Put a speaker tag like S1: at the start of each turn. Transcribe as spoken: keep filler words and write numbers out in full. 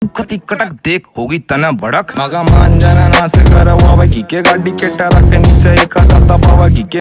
S1: खती कटक देख होगी तना भड़क मगा मान जाना ना से कर वावा की के गाड़ी के टरक के नीचे एक आता पावा की के